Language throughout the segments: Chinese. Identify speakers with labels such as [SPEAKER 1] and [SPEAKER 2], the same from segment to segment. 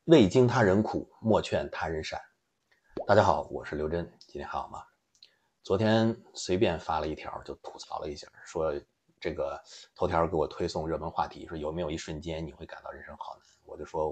[SPEAKER 1] 未经他人苦，莫劝他人善。大家好，我是刘真，今天还好吗？昨天随便发了一条，就吐槽了一下，说这个头条给我推送热门话题，说有没有一瞬间你会感到人生好难？我就说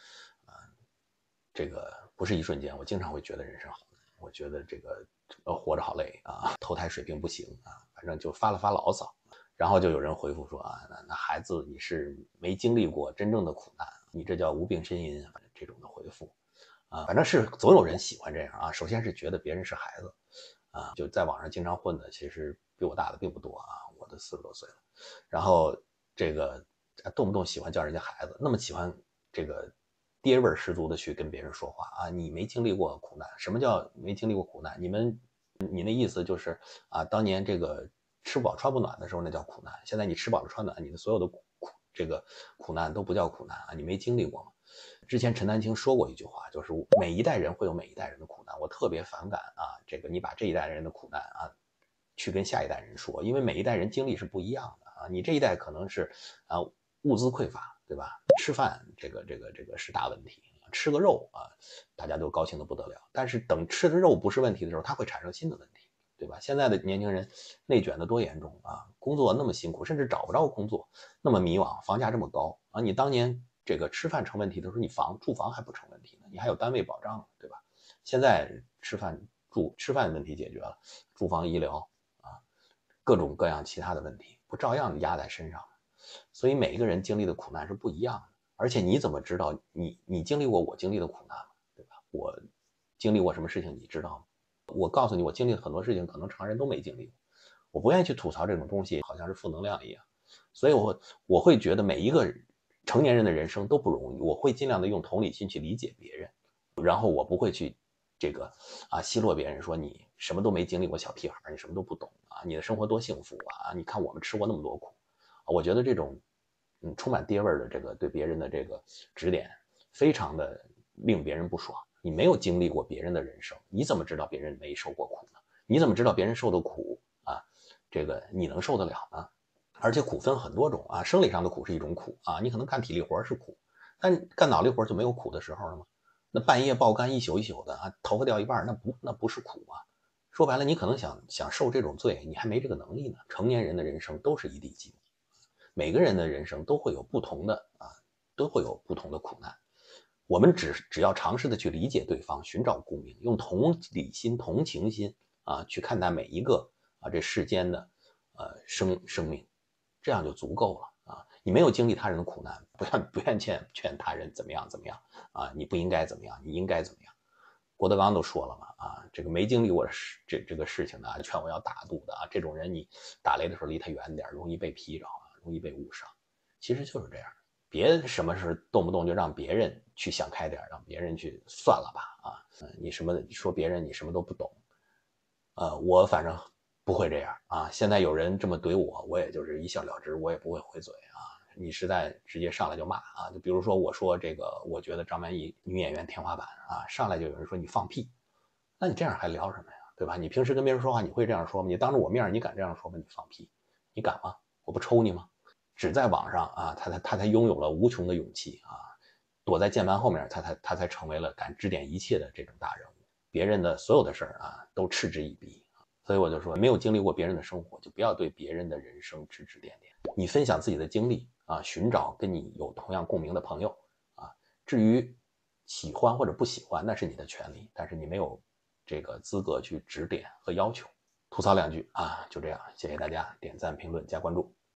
[SPEAKER 1] 这个不是一瞬间，我经常会觉得人生好难，我觉得这个活着好累啊，投胎水平不行啊，反正就发了发牢骚。然后就有人回复说啊，那孩子你是没经历过真正的苦难，你这叫无病呻吟，这种的回复啊，反正是总有人喜欢这样啊。首先是觉得别人是孩子啊，就在网上经常混的，其实比我大的并不多啊，我都40多岁了。然后这个动不动喜欢叫人家孩子，那么喜欢这个爹味十足的去跟别人说话啊，你没经历过苦难。什么叫没经历过苦难？你那意思就是啊，当年这个吃不饱穿不暖的时候那叫苦难，现在你吃饱了穿暖，你的所有的这个苦难都不叫苦难啊，你没经历过吗？之前陈丹青说过一句话，就是每一代人会有每一代人的苦难，我特别反感啊，这个你把这一代人的苦难啊去跟下一代人说，因为每一代人经历是不一样的啊，你这一代可能是物资匮乏，对吧？吃饭这个是大问题，吃个肉啊大家都高兴的不得了，但是等吃的肉不是问题的时候，它会产生新的问题。对吧？现在的年轻人内卷的多严重啊！工作那么辛苦，甚至找不着工作，那么迷惘，房价这么高啊！你当年这个吃饭成问题的时候，你住房还不成问题呢，你还有单位保障，对吧？现在吃饭问题解决了，住房医疗啊，各种各样其他的问题不照样压在身上？所以每一个人经历的苦难是不一样的，而且你怎么知道你经历过我经历的苦难吗？对吧？我经历过什么事情你知道吗？我告诉你，我经历了很多事情，可能常人都没经历过。我不愿意去吐槽这种东西，好像是负能量一样。所以我会觉得每一个成年人的人生都不容易，我会尽量的用同理心去理解别人，然后我不会去奚落别人，说你什么都没经历过，小屁孩，你什么都不懂啊，你的生活多幸福啊！你看我们吃过那么多苦，我觉得这种充满爹味的这个对别人的这个指点，非常的令别人不爽。你没有经历过别人的人生，你怎么知道别人没受过苦呢？你怎么知道别人受的苦啊？这个你能受得了呢？而且苦分很多种啊，生理上的苦是一种苦啊，你可能干体力活是苦，但干脑力活就没有苦的时候了吗？那半夜爆肝一宿一宿的啊，头发掉一半，那不是苦啊。说白了，你可能想受这种罪，你还没这个能力呢。成年人的人生都是一地鸡毛，每个人的人生都会有不同的都会有不同的苦难。我们只要尝试的去理解对方，寻找共鸣，用同理心、同情心去看待每一个这世间的生命，这样就足够了啊！你没有经历他人的苦难，不愿劝他人怎么样啊！你不应该怎么样，你应该怎么样？郭德纲都说了嘛这个没经历过这个事情的劝我要大度的这种人你打雷的时候离他远点，容易被劈着容易被误伤。其实就是这样，别什么事动不动就让别人去想开点，让别人去算了吧你说别人你什么都不懂，我反正不会这样现在有人这么怼我，我也就是一笑了之，我也不会回嘴你实在直接上来就骂就比如说我说这个，我觉得张曼玉女演员天花板上来就有人说你放屁，那你这样还聊什么呀？对吧？你平时跟别人说话你会这样说吗？你当着我面你敢这样说吗？你放屁，你敢吗？我不抽你吗？只在网上他才拥有了无穷的勇气躲在键盘后面，他才成为了敢指点一切的这种大人物。别人的所有的事儿都嗤之以鼻。所以我就说，没有经历过别人的生活，就不要对别人的人生指指点点。你分享自己的经历寻找跟你有同样共鸣的朋友至于喜欢或者不喜欢，那是你的权利，但是你没有这个资格去指点和要求。吐槽两句就这样，谢谢大家点赞、评论、加关注。